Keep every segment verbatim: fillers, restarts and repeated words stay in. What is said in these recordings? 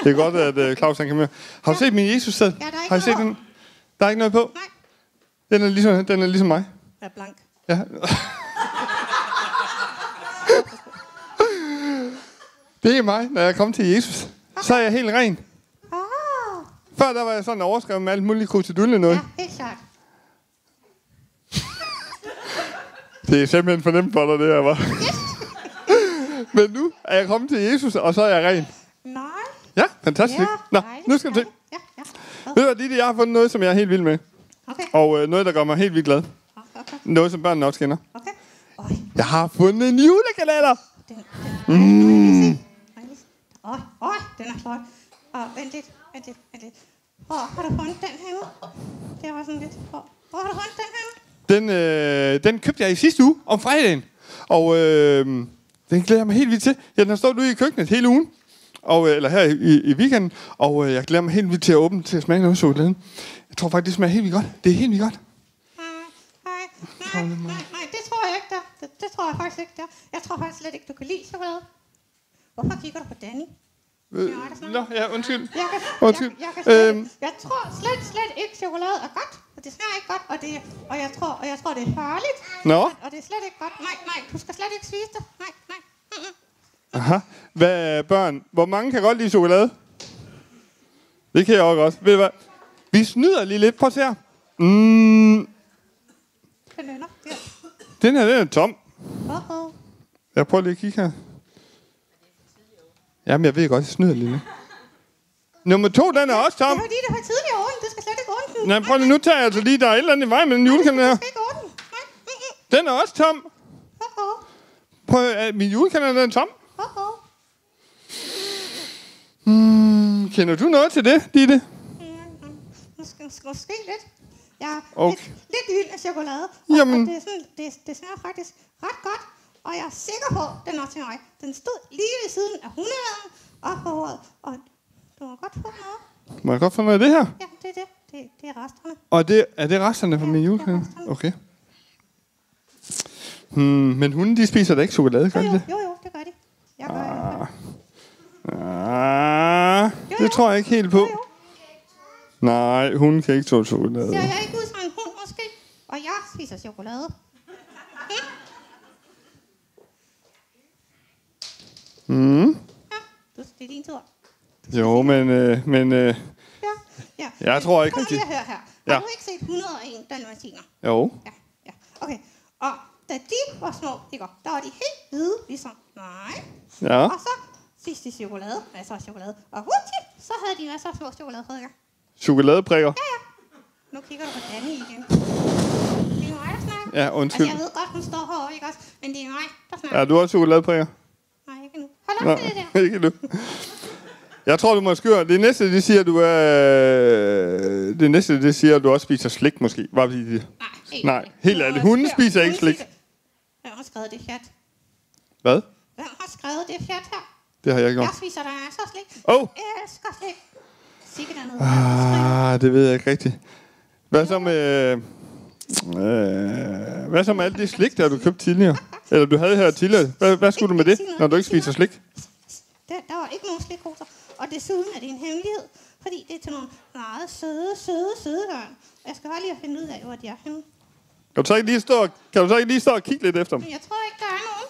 Det er godt, at uh, Claus han kan med. Har du set min Jesus-sæd? Ja, der er ikke Har I set noget den? Der er ikke noget på? Nej. Den er ligesom, den er ligesom mig. Jeg er blank. Ja. Det er mig, når jeg kommer til Jesus. Så er jeg helt ren. Oh. Før der var jeg sådan overskrevet med alt muligt krusedulle noget. Ja, helt klart. Det er simpelthen for nemt for dig, det her, var. Men nu er jeg kommet til Jesus, og så er jeg ren. Nej. Ja, fantastisk. Ja, Nå, dejligt, nu skal du se. dejligt. Ja, ja. Ved du hvad, Ditte, jeg har fundet noget, som jeg er helt vild med. Okay. Og øh, noget, der gør mig helt vildt glad. Okay. Noget, som børnene også kender. Okay. Øj, Jeg har fundet en julekalender. den, den. Mm. Øj, øj, den er flot. Og vent lidt, vent lidt, vent lidt. Hvor har du fundet den henne? Det var sådan lidt. Hvor, hvor har du fundet den henne? Den, øh, den købte jeg i sidste uge, om fredagen. Og øh, den glæder jeg mig helt vildt til. Ja, den har stået ude i køkkenet hele ugen. Og, øh, eller her i, i, i weekenden. Og øh, jeg glæder mig helt vildt til at åbne til at smage noget chokolade. Jeg tror faktisk, det smager helt vildt godt. Det er helt vildt godt. Nej, nej, nej, nej, det tror jeg ikke, der. Det, det tror jeg faktisk ikke, der. Jeg tror faktisk slet ikke, du kan lide chokolade. Hvorfor kigger du på Danny? Øh, Nå, ja, undskyld. Jeg, kan, Undskyld. jeg, jeg, kan slet, Øhm. jeg tror slet, slet ikke, chokolade er godt. Og det smager ikke godt, og, det, og, jeg tror, og jeg tror, det er farligt. Nå. Og, og det er slet ikke godt. Nej, nej, du skal slet ikke spise det. Nej, nej. Mm-mm. Aha. Hvad, børn, hvor mange kan godt lide chokolade? Det kan jeg også godt. Ved du hvad? Vi snyder lige lidt. Prøv at se her. Mm, Den ender. Ja. den her, den er tom. Uh-oh. Jeg prøver lige at kigge her. Jamen, jeg ved godt, jeg snyder lige lidt. Nummer to, den er også Det er tom. fordi, det var tidligere åren. Det skal slet ikke ordne den. Nej, prøv lige, nu tager jeg altså lige, der er et eller andet i vej med den julekalender her. Det skal ikke ordne den. Nej. Mm-mm. Den er også tom. Uh-oh. Prøv, at min julekalender den er tom. Uh-oh. Hmm, kender du noget til det, Ditte? Mm, Måske, måske lidt. Jeg er Okay. lidt, lidt vild af chokolade. Og, Jamen. og det, er sådan, det, det smager faktisk ret godt. Og jeg er sikker på, at den er til mig. Den stod lige ved siden af hundreden og på bordet. Og du må godt få noget. Må jeg godt få noget af det her? Ja, det er det. Det, det er resterne. Og det, er det resterne fra Ja, min det er julekalender? resterne. Okay. Hmm, men hunden, de spiser da ikke chokolade, gør Jo, de jo, det? jo, jo, det gør de. Jeg gør i hvert fald. Ah, Jo, det jo. tror jeg ikke helt på. Jo, jo. Nej, hunden kan ikke tåle chokolade. Ser jeg ikke ud som en hund måske? Og jeg spiser chokolade. Mm. Ja, du, det er din tur. Jo, men, øh, men øh, Ja, ja. Jeg tror ikke Prøv rigtig- lige at høre her. Har Ja. du ikke set et hundrede og en dalmatiner? jo. Ja, ja. Okay. Og da de var små, ikke? Der var de helt hvide, ligesom mig. Ja. Og så spiste de chokolade, masser af chokolade. Og hurtig, så havde de masser af små chokoladeprikker. Chokoladeprikker. Ja, ja. Nu kigger du på Danny igen. Det er mig, der snakker. Ja, Altså, undskyld. jeg ved godt, hun står herovre, ikke også? Men det er mig, der snakker. Ja, du har også chokoladeprikker. Nej, ikke nu. Hold op Nå, med det der. ikke nu. Jeg tror, du må skøre. Det næste, det siger, du er... Det næste, det siger, at du også spiser slik, måske. Var det det? Nej, helt Nej, ærligt. helt Nu ærligt. er Hunden jeg- spiser ikke hunden slik. spiser- Hvem har skrevet det chat? Hvad? Hvem har skrevet det chat her? Det har jeg ikke Jeg gjort. spiser der masser af slik. Åh! Jeg elsker slik. Sikkert er noget. Ah, det ved jeg ikke rigtigt. Hvad så med... Øh, hvad så med alt det slik, der du købte tidligere? Eller du havde her tidligere? Hvad, hvad skulle du med det, når du ikke spiser slik? Der, der var ikke nogen slikkoser. Og desuden er det en hemmelighed. Fordi det er til nogle meget søde, søde, søde børn. Jeg skal bare lige finde ud af, hvor de er henne. Kan du så ikke lige stå, og- kan du så ikke lige stå og kigge lidt efter dem? Men jeg tror ikke, der er nogen.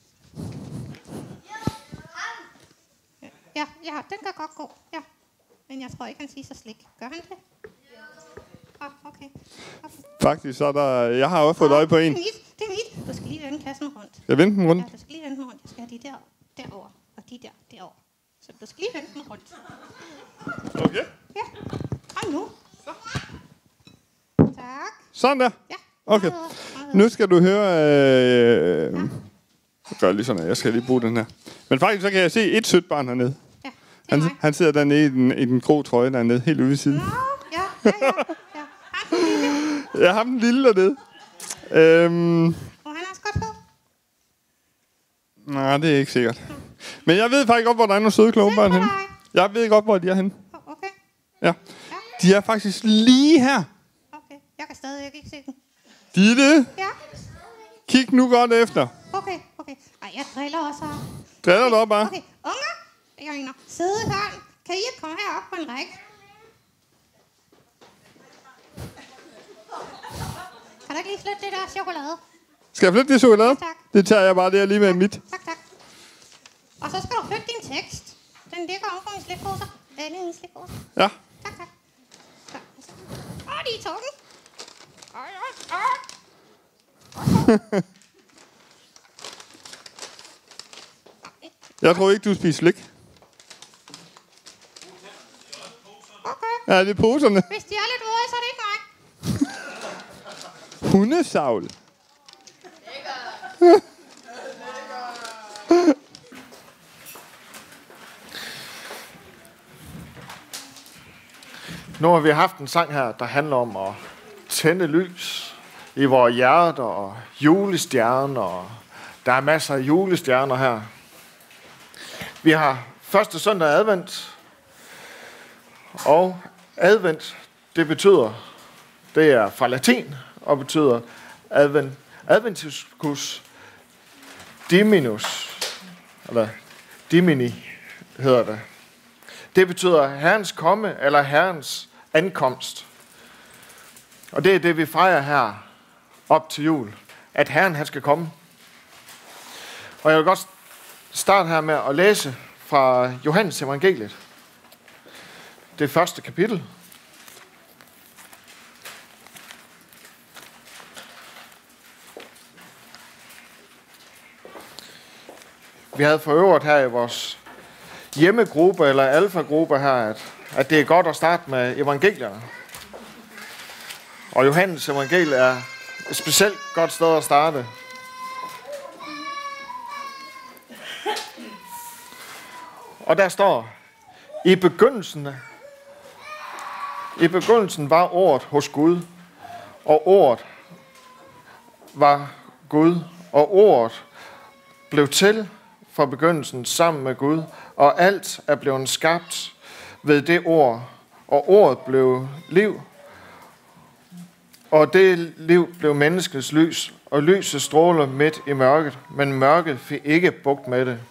Ja, ja, den kan godt gå. Ja. Men jeg tror ikke, han spiser slik. Gør han det? Ah, okay. okay. Faktisk, så er der... Jeg har også fået øje på Det en. er mit. Det er mit. Du skal lige vende kassen rundt. Jeg venter den rundt. Ja, du skal lige vende den rundt. Jeg skal have de der derover og de der derover. Så du skal lige vende den rundt. Okay. Ja. Kom nu. Tak. Sådan der. Ja. Okay. Meget bedre, meget bedre. Nu skal du høre... Øh, jeg gør lige sådan, at jeg skal lige bruge den her. Men faktisk, så kan jeg se et sødt barn hernede. Ja, det er Han, mig. han sidder dernede i den, i den grå trøje dernede, helt ude i siden. Nå, ja, ja, ja. ja. Hej, Pernille. Jeg har den lille dernede. Øhm, Og han er også godt på. nej, det er ikke sikkert. Men jeg ved faktisk godt, hvor der er nogle søde kloge børn på henne. dig. Jeg ved godt, hvor de er henne. Okay, Ja. ja, De er faktisk lige her. okay. Jeg kan stadig ikke se den. Ditte, Ja, kig nu godt efter. okay, okay. Ej, jeg driller også her. Driller du op bare? Okay, unger, jeg mener, søde børn, Kan I ikke komme herop på en række? Kan du ikke lige flytte det der chokolade? Skal jeg flytte det chokolade? Ja, tak. Det tager jeg bare der lige med mit. Tak, tak. Og så skal du flytte din tekst. Den ligger oven på min slikpose. Alle i slikpose. Ja. Tak, tak. Så. Åh, de er tunge. Åh, åh, åh. Jeg tror ikke, du spiser slik. Okay. Ja, det er poserne. Hvis de er lidt våde, så er det ikke mig. Hundesavl. Nu har vi haft en sang her, der handler om at tænde lys i vores hjerter og julestjerner. Og der er masser af julestjerner her. Vi har første søndag advent. Og advent, det betyder, det er fra latin og betyder advent, adventiscus diminus, eller dimini hedder det. Det betyder Herrens komme eller Herrens ankomst. Og det er det, vi fejrer her op til jul, at Herren han skal komme. Og jeg vil godt starte her med at læse fra Johannes evangeliet. Det første kapitel. Vi havde for øvrigt her i vores hjemmegruppe eller alfagruppe her, at, at det er godt at starte med evangelierne. Og Johannes evangeliet er et specielt godt sted at starte. Og der står, i begyndelsen, i begyndelsen var ordet hos Gud, og ordet var Gud, og ordet blev til fra begyndelsen sammen med Gud, og alt er blevet skabt ved det ord, og ordet blev liv, og det liv blev menneskets lys, og lyset stråler midt i mørket, men mørket fik ikke bugt med det.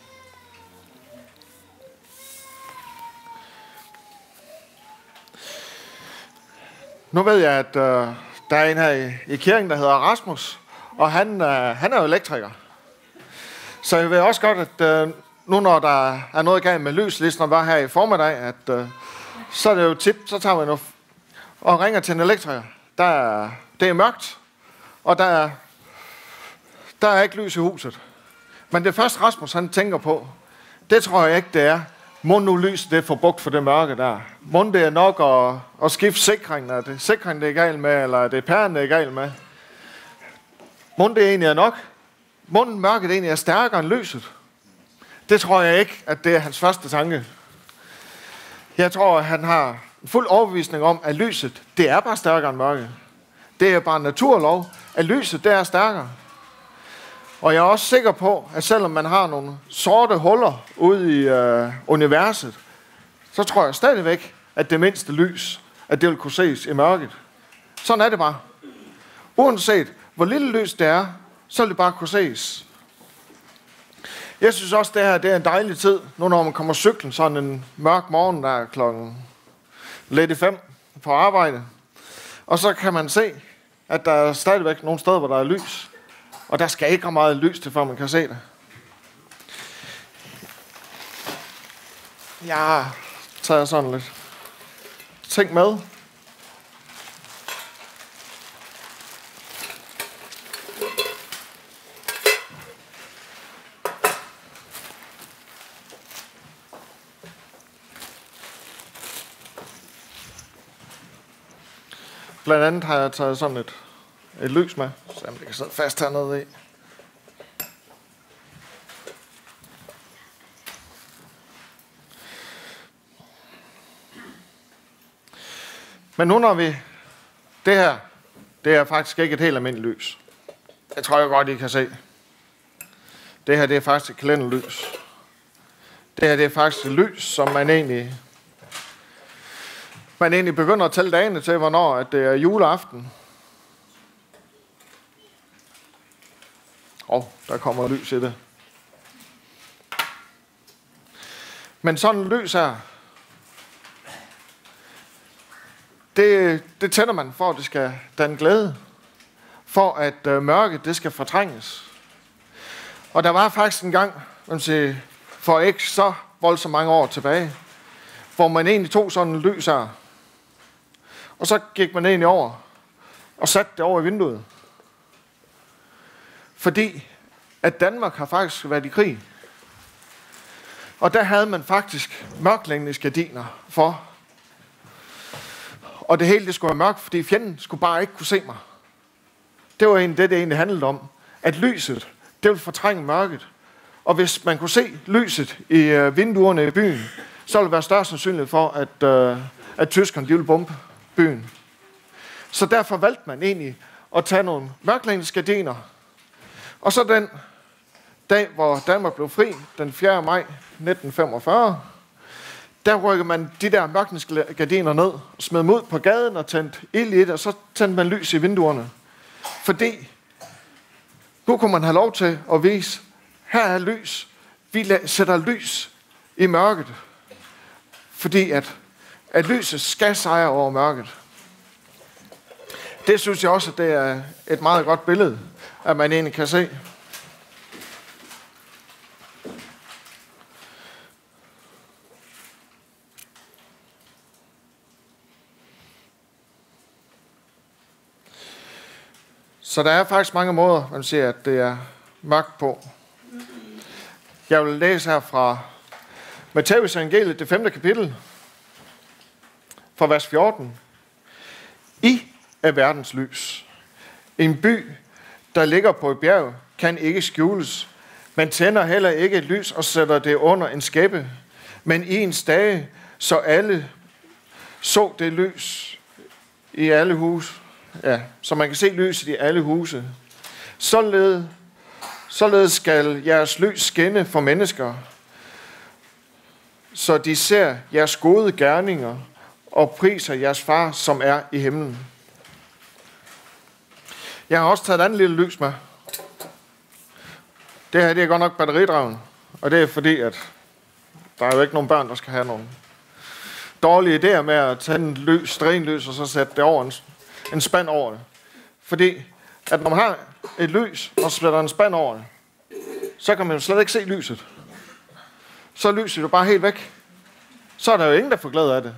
Nu ved jeg, at øh, der er en her i, i kirken, der hedder Rasmus, og han, øh, han er jo elektriker. Så jeg ved også godt, at øh, nu når der er noget galt med lys, ligesom der var her i formiddag, at øh, så er det jo tit, så tager man jo og ringer til en elektriker. Der er, det er mørkt, og der er, der er ikke lys i huset. Men det første Rasmus han tænker på, det tror jeg ikke det er. Må nu lys det får bugt for det mørke der. Må det er nok at, at skifte sikringen. Er det sikringen det er galt med, eller er det pæren det er galt med? Må det egentlig er nok? Må mørket egentlig er stærkere end lyset? Det tror jeg ikke, at det er hans første tanke. Jeg tror, at han har fuld overbevisning om, at lyset, det er bare stærkere end mørket. Det er bare en naturlov, at lyset, det er stærkere. Og jeg er også sikker på, at selvom man har nogle sorte huller ude i øh, universet, så tror jeg stadigvæk, at det mindste lys, at det vil kunne ses i mørket. Sådan er det bare. Uanset hvor lille lys det er, så vil det bare kunne ses. Jeg synes også, det her det er en dejlig tid, nu når man kommer cyklen sådan en mørk morgen, der er klokken lidt i fem på arbejde. Og så kan man se, at der er stadigvæk nogle steder, hvor der er lys. Og der skal ikke ret meget lys til, før man kan se det. Jeg tager sådan lidt ting med. Blandt andet har jeg taget sådan et, et lys med, så det kan sidde fast hernede i. Men nu når vi... Det her, det er faktisk ikke et helt almindeligt lys. Jeg tror jeg godt, I kan se. Det her, det er faktisk et kalenderlys. Det her, det er faktisk et lys, som man egentlig... Man egentlig begynder at tælle dagene til, hvornår at det er juleaften. Åh, oh, der kommer lys i det. Men sådan en lys her, det, det tænder man for, at det skal danne glæde. For at øh, mørket, det skal fortrænges. Og der var faktisk en gang, man siger, for ikke så voldsomt mange år tilbage, hvor man egentlig tog sådan en lys her. Og så gik man egentlig over og satte det over i vinduet. Fordi at Danmark har faktisk været i krig. Og der havde man faktisk mørklægningsgardiner for. Og det hele det skulle være mørkt, fordi fjenden skulle bare ikke kunne se mig. Det var egentlig det, det egentlig handlede om. At lyset, det ville fortrænge mørket. Og hvis man kunne se lyset i øh, vinduerne i byen, så ville der være større sandsynlighed for, at, øh, at tyskerne de ville bombe byen. Så derfor valgte man egentlig at tage nogle mørklægningsgardiner. Og så den dag, hvor Danmark blev fri, den fjerde maj nitten femogfyrre, der rykkede man de der mørklægningsgardiner ned, smed dem ud på gaden og tændte ild i det, og så tændte man lys i vinduerne. Fordi nu kunne man have lov til at vise, her er lys. Vi sætter lys i mørket. Fordi at, at lyset skal sejre over mørket. Det synes jeg også, at det er et meget godt billede, at man egentlig kan se. Så der er faktisk mange måder, man siger, at det er mørkt på. Jeg vil læse her fra Matthæus evangeliet, det femte kapitel, fra vers fjorten. I er verdens lys. En by, der ligger på et bjerg, kan ikke skjules. Man tænder heller ikke et lys og sætter det under en skæppe, men i en stage, så alle så det lys i alle huse. Ja, så man kan se lyset i alle huse. Således, således skal jeres lys skinne for mennesker, så de ser jeres gode gerninger og priser jeres far, som er i himlen. Jeg har også taget et andet lille lys med. Det her det er godt nok batteridreven, og det er fordi, at der er jo ikke nogen børn, der skal have nogen dårlige idéer med at tænde lys, strenlys og så sætte det over en, en spand over det. Fordi at når man har et lys og sætter en spand over det, så kan man jo slet ikke se lyset. Så er lyset jo bare helt væk. Så er der jo ingen, der får glæde af det.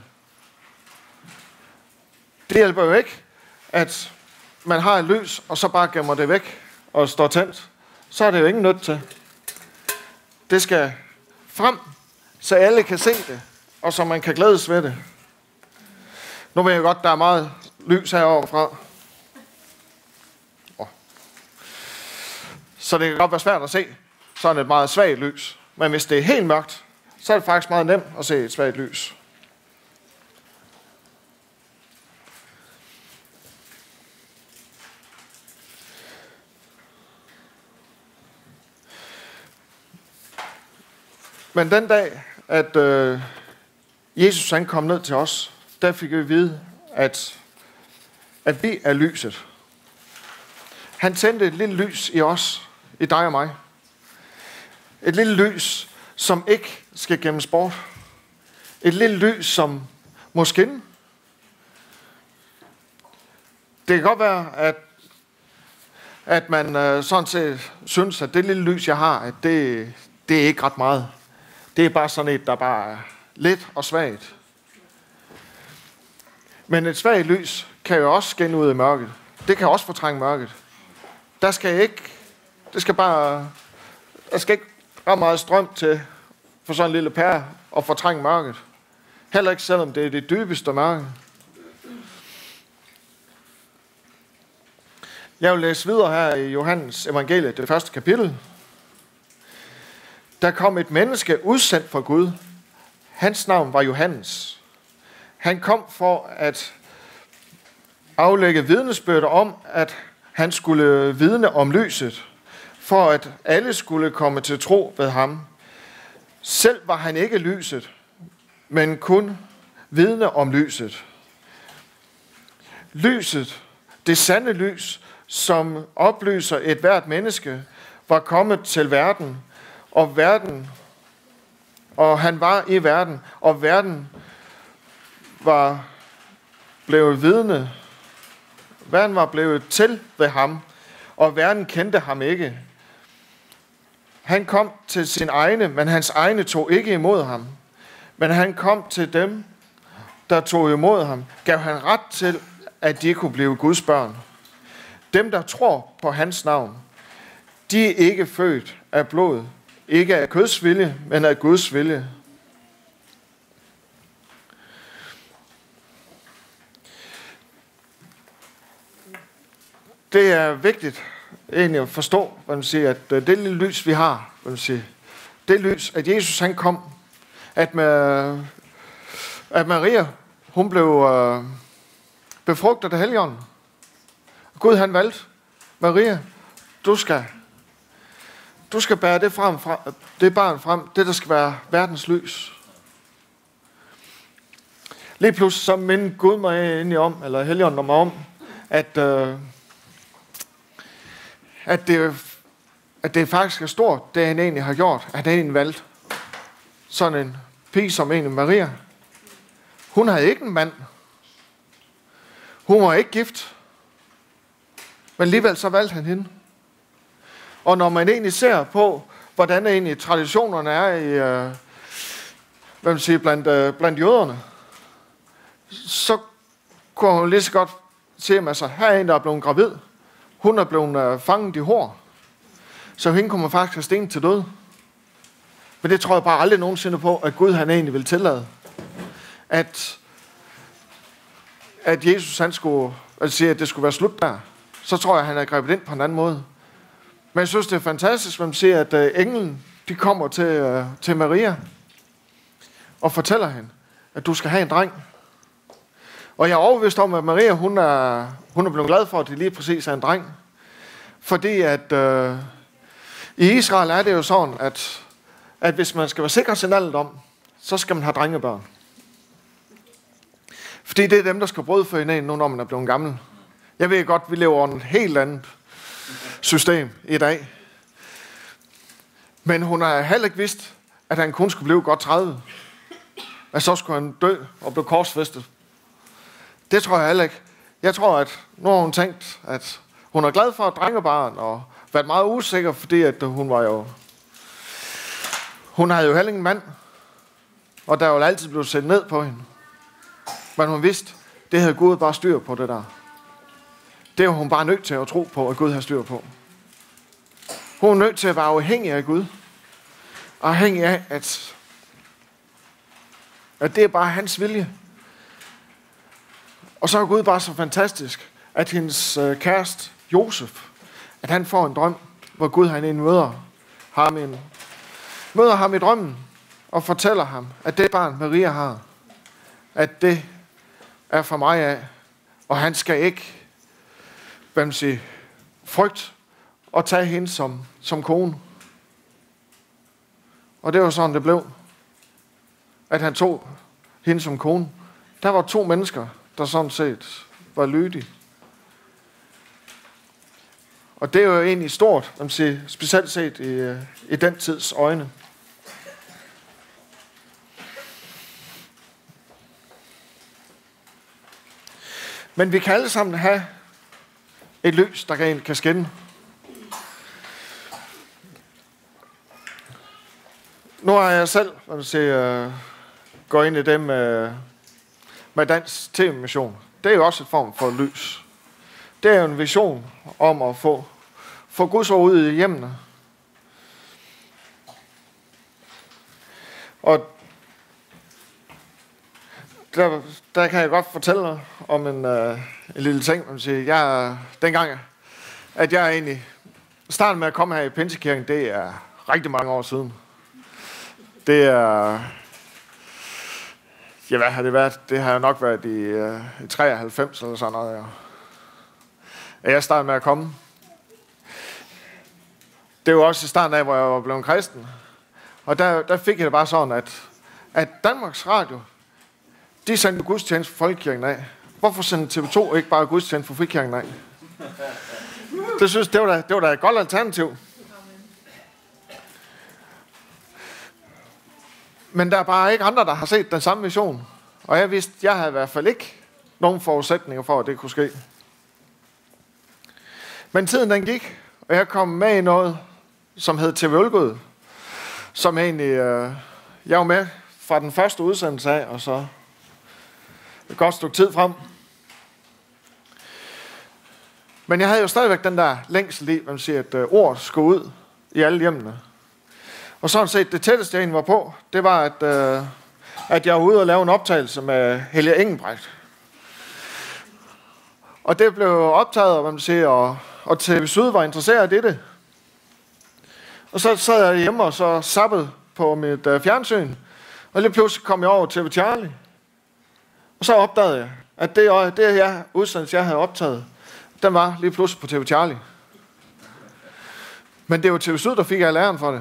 Det hjælper jo ikke, at man har et lys, og så bare gemmer det væk og står tændt. Så er det jo ingen nødt til. Det skal frem, så alle kan se det, og så man kan glædes ved det. Nu ved jeg godt, der er meget lys herovre fra. Oh. Så det kan godt være svært at se sådan et meget svagt lys. Men hvis det er helt mørkt, så er det faktisk meget nemt at se et svagt lys. Men den dag, at øh, Jesus han kom ned til os, der fik vi at vide, at, at vi er lyset. Han tændte et lille lys i os, i dig og mig. Et lille lys, som ikke skal gemmes bort. Et lille lys, som må skinne. Det kan godt være, at, at man øh, sådan set synes, at det lille lys, jeg har, at det, det er ikke ret meget. Det er bare sådan et, der bare er lidt og svagt. Men et svagt lys kan jo også skinne ud i mørket. Det kan også fortrænge mørket. Der skal ikke, det skal bare, der skal ikke ret meget strøm til for sådan en lille pære at fortrænge mørket. Heller ikke selvom det er det dybeste mørke. Jeg vil læse videre her i Johannes evangeliet, det første kapitel. Der kom et menneske udsendt fra Gud. Hans navn var Johannes. Han kom for at aflægge vidnesbyrd om, at han skulle vidne om lyset, for at alle skulle komme til tro ved ham. Selv var han ikke lyset, men kun vidne om lyset. Lyset, det sande lys, som oplyser et hvert menneske, var kommet til verden, og verden, og han var i verden, og verden var, blevet vidne. Verden var blevet til ved ham, og verden kendte ham ikke. Han kom til sin egne, men hans egne tog ikke imod ham. Men han kom til dem, der tog imod ham, gav han ret til, at de kunne blive Guds børn. Dem, der tror på hans navn, de er ikke født af blod, ikke af køds vilje, men af Guds vilje. Det er vigtigt egentlig at forstå, hvad man siger, at det lille lys, vi har, hvad man siger, det lys, at Jesus han kom, at, med, at Maria, hun blev øh, befrugtet af Helligånden. Gud han valgte, Maria, du skal, du skal bære det, frem, frem, det barn frem, det der skal være verdens lys. Lige pludselig så mindede Gud mig egentlig om, eller Helligånden mig om, at, øh, at, det, at det faktisk er stort, det han egentlig har gjort, at han egentlig valgt sådan en pige som egentlig Maria. Hun havde ikke en mand. Hun var ikke gift. Men alligevel så valgte han hende. Og når man egentlig ser på, hvordan egentlig traditionerne er i, øh, hvad man siger, blandt, øh, blandt jøderne, så kunne hun lige så godt se, at altså, her er en, der er blevet gravid. Hun er blevet øh, fanget i hår. Så hende kunne man faktisk have stenet til død. Men det tror jeg bare aldrig nogensinde på, at Gud han egentlig vil tillade. At, at Jesus han skulle, altså sige, at det skulle være slut der. Så tror jeg, at han er grebet ind på en anden måde. Men jeg synes, det er fantastisk, når man ser, at uh, englen, de kommer til, uh, til Maria og fortæller hende, at du skal have en dreng. Og jeg er overbevist om, at Maria, hun er, hun er blevet glad for, at det lige præcis er en dreng. Fordi at uh, i Israel er det jo sådan, at, at hvis man skal være sikker sin alderdom, så skal man have drengebørn. Fordi det er dem, der skal brød for hinanden, nu når man er blevet gammel. Jeg ved godt, vi lever under et helt andet system i dag. Men hun har heller ikke vidst, at han kun skulle blive godt tredive. At så skulle han dø og blive korsfæstet. Det tror jeg heller ikke. Jeg tror, at nu har hun tænkt, at hun er glad for et drengebarn, og været meget usikker, fordi at hun var jo... Hun havde jo heller ingen mand, og der ville altid blive sendt ned på hende. Men hun vidste, det havde Gud bare styr på det der. Det er hun bare nødt til at tro på, at Gud har styr på. Hun er nødt til at være afhængig af Gud. Afhængig af, at, at det er bare hans vilje. Og så er Gud bare så fantastisk, at hendes øh, kæreste, Josef, at han får en drøm, hvor Gud han en møder ham, en, møder ham i drømmen, og fortæller ham, at det barn, Maria har, at det er fra mig af, og han skal ikke, hvad man siger, frygt og tage hende som, som kone. Og det var sådan, det blev, at han tog hende som kone. Der var to mennesker, der sådan set var lydige. Og det er jo egentlig stort, man siger, specielt set i, i den tids øjne. Men vi kan alle sammen have et lys, der kan, kan skinne. Nu har jeg selv, hvad man siger, går ind i det med, med Dansk T V-mission. Det er jo også et form for lys. Det er jo en vision om at få, få Guds ord ud i hjemmene. Og der, der kan jeg godt fortælle om en, uh, en lille ting. Man siger, jeg, dengang, at jeg egentlig startede med at komme her i Pinsekirken, det er rigtig mange år siden. Det er... Ja, hvad har det været? Det har jo nok været i, uh, i treoghalvfems eller sådan noget. Ja. At jeg startede med at komme. Det var også i starten af, hvor jeg var blevet kristen. Og der, der fik jeg det bare sådan, at, at Danmarks Radio, de sendte gudstjeneste for Folkekirken af. Hvorfor sendte T V to ikke bare gudstjeneste for Frikirken af? Det synes det var da, det var da et godt alternativ. Men der er bare ikke andre, der har set den samme vision. Og jeg vidste, jeg havde i hvert fald ikke nogen forudsætninger for, at det kunne ske. Men tiden den gik, og jeg kom med i noget, som hed T V Ølgod, som egentlig, øh, jeg var med fra den første udsendelse af, og så et godt stykke tid frem. Men jeg havde jo stadigvæk den der længsel i, man siger, at øh, ord skulle ud i alle hjemmene. Og sådan set, det tætteste jeg egentlig var på, det var, at, øh, at jeg var ude og lave en optagelse med Helge Engelbrecht. Og det blev optaget, hvad man siger, og, og T V Syd var interesseret i det. Og så sad jeg hjemme og så zappede på mit øh, fjernsyn. Og lige pludselig kom jeg over til T V Charlie. Og så opdagede jeg, at det, det her udsendelse, jeg havde optaget, den var lige pludselig på T V Charlie. Men det var T V Syd, der fik jeg læren for det.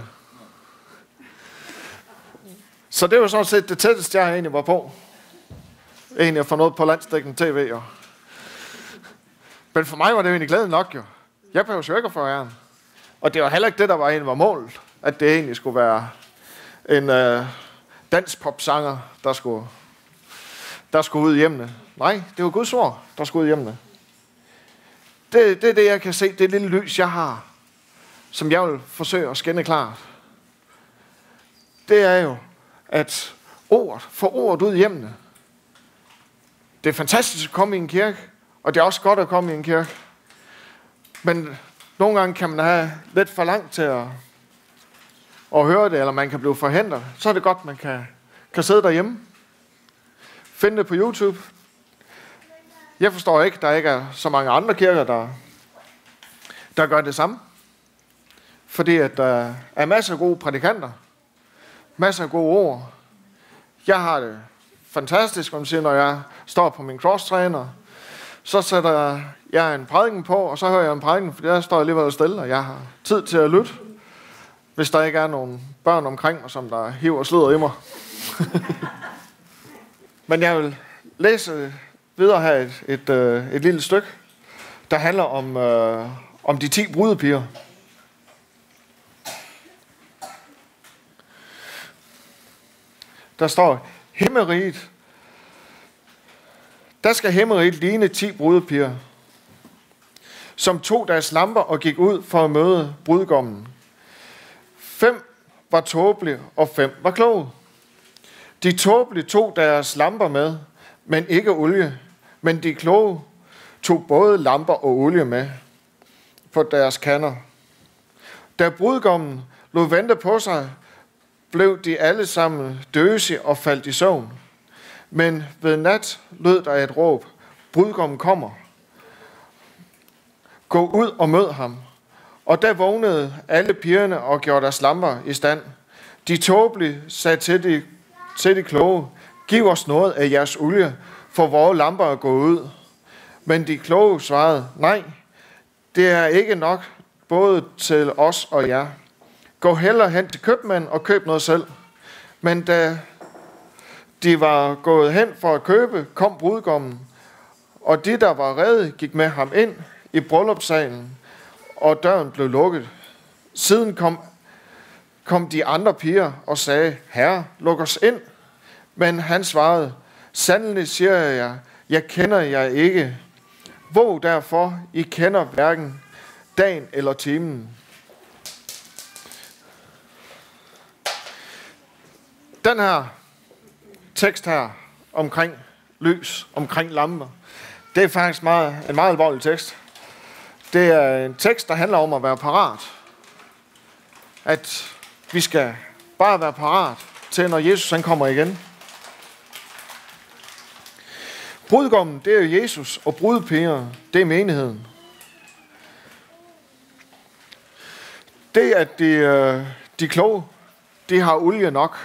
Så det var sådan set det tætteste, jeg egentlig var på. Egentlig at få noget på landsdækkende tv. Og... Men for mig var det jo egentlig glæden nok, jo. Jeg behøver jo ikke at få æren. Og det var heller ikke det, der var egentlig var målet. At det egentlig skulle være en øh, dansk popsanger, der skulle, der skulle ud i hjemmene. Nej, det var Guds ord, der skulle ud i hjemmene. Det, det er det, jeg kan se. Det lille lys, jeg har, som jeg vil forsøge at skinne klart. Det er jo, at ordet, få ordet ud i hjemmene. Det er fantastisk at komme i en kirke, og det er også godt at komme i en kirke. Men nogle gange kan man have lidt for langt til at, at høre det, eller man kan blive forhindret. Så er det godt, man kan, kan sidde derhjemme. Finde det på YouTube. Jeg forstår ikke, der ikke er så mange andre kirker, der, der gør det samme. Fordi at der er masser af gode prædikanter. Masser af gode ord. Jeg har det fantastisk, man siger, når jeg står på min crosstræner. Så sætter jeg en prædiken på, og så hører jeg en prædiken, for jeg står alligevel stille, og jeg har tid til at lytte. Hvis der ikke er nogen børn omkring mig, som der hiver og slider i mig. Men jeg vil læse videre her et, et, et, et lille stykke, der handler om, øh, om de ti brudepiger. Der står, himmeriget. Der skal himmeriget ligne ti brudepiger, som tog deres lamper og gik ud for at møde brudgommen. Fem var tåbelige, og fem var kloge. De tåbelige tog deres lamper med, men ikke olie. Men de kloge tog både lamper og olie med på deres kander. Da brudgommen lod vente på sig, blev de alle sammen døse og faldt i søvn. Men ved nat lød der et råb. Brudgommen kommer. Gå ud og mød ham. Og der vågnede alle pigerne og gjorde deres lamper i stand. De tåbelige sagde til de, til de kloge, giv os noget af jeres olie, for vores lamper er gået ud. Men de kloge svarede, nej, det er ikke nok både til os og jer. Gå hellere hen til købmanden og køb noget selv. Men da de var gået hen for at købe, kom brudgommen, og de, der var rede, gik med ham ind i bryllupssalen, og døren blev lukket. Siden kom, kom de andre piger og sagde, herre, luk os ind. Men han svarede, sandelig siger jeg jer, jeg kender jer ikke. Våg derfor, I kender hverken dagen eller timen. Den her tekst her omkring lys, omkring lamper, det er faktisk meget, en meget alvorlig tekst. Det er en tekst, der handler om at være parat. At vi skal bare være parat til, når Jesus han kommer igen. Brudgommen, det er jo Jesus, og brudepigerne, det er menigheden. Det, at de, de kloge, de har olie nok,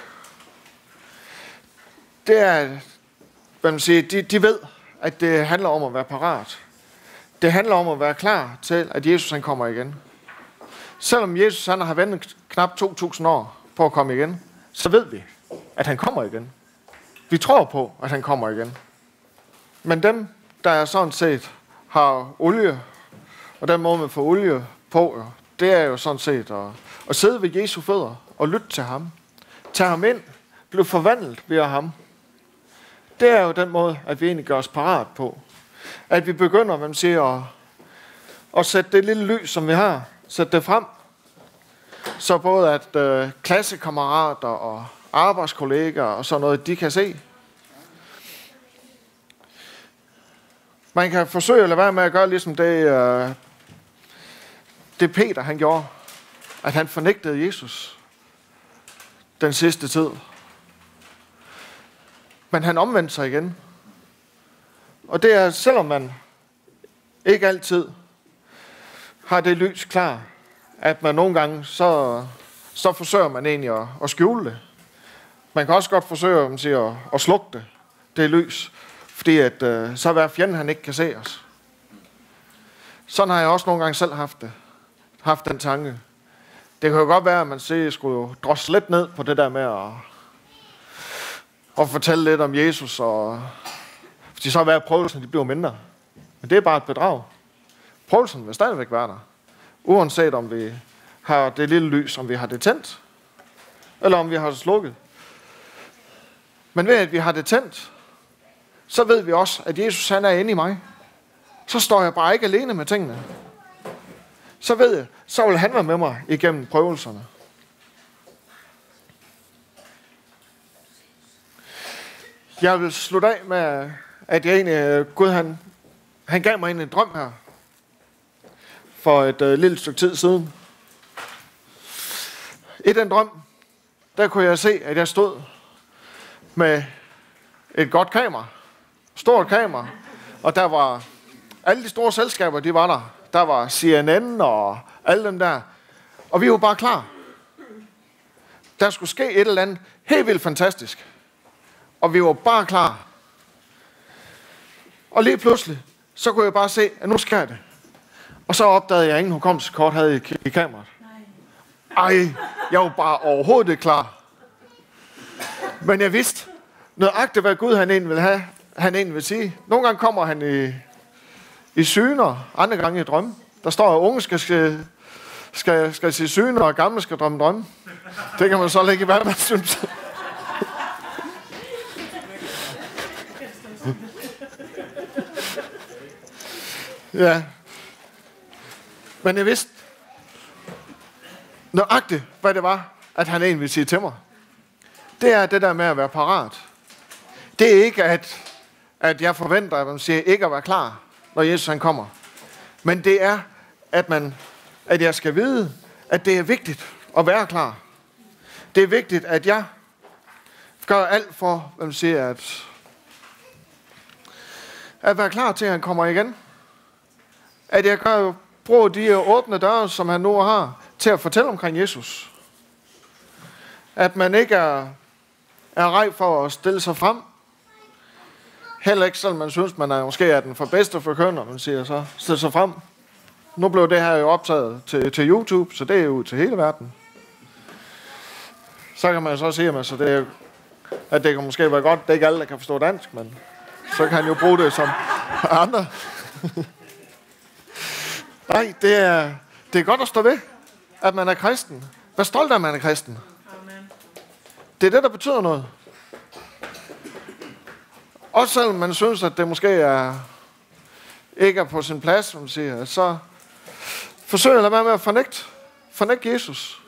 det er, hvad man siger, de, de ved, at det handler om at være parat. Det handler om at være klar til, at Jesus han kommer igen. Selvom Jesus han har ventet knap to tusind år på at komme igen, så ved vi, at han kommer igen. Vi tror på, at han kommer igen. Men dem, der er sådan set har olie, og den måde man får olie på, det er jo sådan set at, at sidde ved Jesu fødder og lytte til ham. Tag ham ind, blive forvandlet ved ham. det er jo den måde, at vi egentlig gør os parat på. At vi begynder, hvad man siger, at, at sætte det lille lys, som vi har, sætte det frem. Så både at øh, klassekammerater og arbejdskollegaer og sådan noget, de kan se. Man kan forsøge at lade være med at gøre ligesom det, øh, det Peter han gjorde. At han fornægtede Jesus den sidste tid. Men han omvendte sig igen. Og det er, selvom man ikke altid har det lys klar, at man nogle gange, så, så forsøger man egentlig at, at skjule det. Man kan også godt forsøge at, man siger, at, at slukke det, det lys, fordi at, uh, så hver fjende, han ikke kan se os. Sådan har jeg også nogle gange selv haft det. Haft den tanke. Det kan jo godt være, at man siger, at skulle drosle lidt ned på det der med at, at fortælle lidt om Jesus, og fordi så er hver prøvelsen, de bliver mindre. Men det er bare et bedrag. Prøvelsen vil stadigvæk være der. Uanset om vi har det lille lys, om vi har det tændt, eller om vi har det slukket. Men ved at vi har det tændt, så ved vi også, at Jesus han er inde i mig. Så står jeg bare ikke alene med tingene. Så ved jeg, så vil han være med mig igennem prøvelserne. Jeg vil slutte af med, at jeg egentlig, Gud han, han gav mig en drøm her. For et uh, lille stykke tid siden. I den drøm, der kunne jeg se, at jeg stod med et godt kamera. Stort kamera. Og der var alle de store selskaber, de var der. Der var C N N og alle dem der. Og vi var bare klar. Der skulle ske et eller andet helt vildt fantastisk. Og vi var bare klar. Og lige pludselig, så kunne jeg bare se, at nu sker det. Og så opdagede jeg, at ingen hukommelseskort havde i, i kameraet. Ej, jeg var bare overhovedet ikke klar. Men jeg vidste nøjagtigt, hvad Gud han egentlig vil have, han egentlig vil sige. Nogle gange kommer han i, i syner, andre gange i drømme. Der står, at unge skal, skal, skal, skal sige syner, og gamle skal drømme drømme. Det kan man så lægge i hvad man synes. Ja. Men jeg vidste nøjagtigt, hvad det var, at han egentlig ville sige til mig. Det er det der med at være parat. Det er ikke, at, at jeg forventer, at man siger, ikke at være klar, når Jesus han kommer. Men det er, at, man, at jeg skal vide, at det er vigtigt at være klar. Det er vigtigt, at jeg gør alt for, hvad man siger, at, at være klar til, at han kommer igen. At jeg gør bruger de åbne døre, som han nu har, til at fortælle omkring Jesus. At man ikke er, er rej for at stille sig frem. Heller ikke selvom man synes, man er måske er den for bedste forkynder, man siger så, stille sig frem. Nu blev det her jo optaget til, til YouTube, så det er jo til hele verden. Så kan man så sige, at det, er, at det kan måske være godt, det er ikke alle, der kan forstå dansk, men så kan han jo bruge det som andre. Nej, det er, det er godt at stå ved, at man er kristen. Vær stolt af, at man er kristen. Amen. Det er det, der betyder noget. Også selvom man synes, at det måske er, ikke er på sin plads, som man siger, så forsøg at lade være med at fornægte, fornægte Jesus.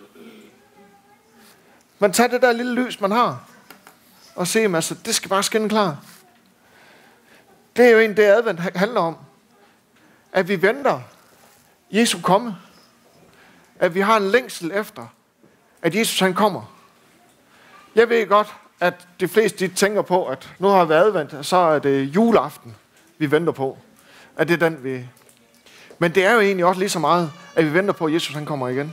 Men tag det der lille lys, man har, og se, at altså, det skal bare skinne klar. Det er jo en, det advent handler om. At vi venter Jesu komme. At vi har en længsel efter, at Jesus han kommer. Jeg ved godt, at de fleste de tænker på, at nu har vi advendt, så er det juleaften, vi venter på. At det er den, vi... Men det er jo egentlig også lige så meget, at vi venter på, at Jesus han kommer igen.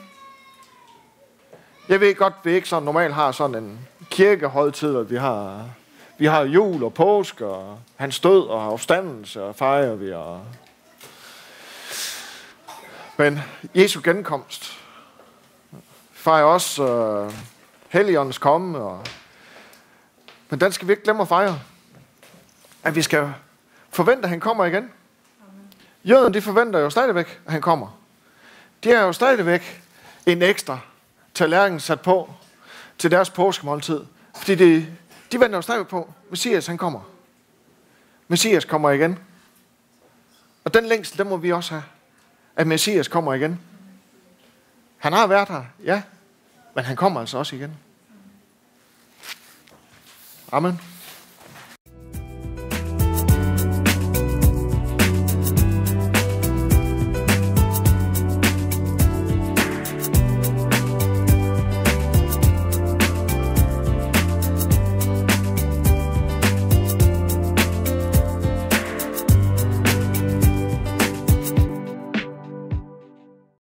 Jeg ved godt, at vi ikke sådan normalt har sådan en kirkehøjtid, at vi har, vi har jul og påske, og hans død og opstandelse, og fejrer vi. Og... Men Jesu genkomst fejrer også øh, Helligåndens komme. Og... Men den skal vi ikke glemme at fejre. At vi skal forvente, at han kommer igen. Jøden, de forventer jo stadigvæk, at han kommer. De har jo stadigvæk en ekstra tallerken sat på til deres påskemåltid. Fordi de, de venter jo stadig på, Messias han kommer. Messias kommer igen. Og den længsel, den må vi også have. At Messias kommer igen. Han har været her, ja. Men han kommer altså også igen. Amen.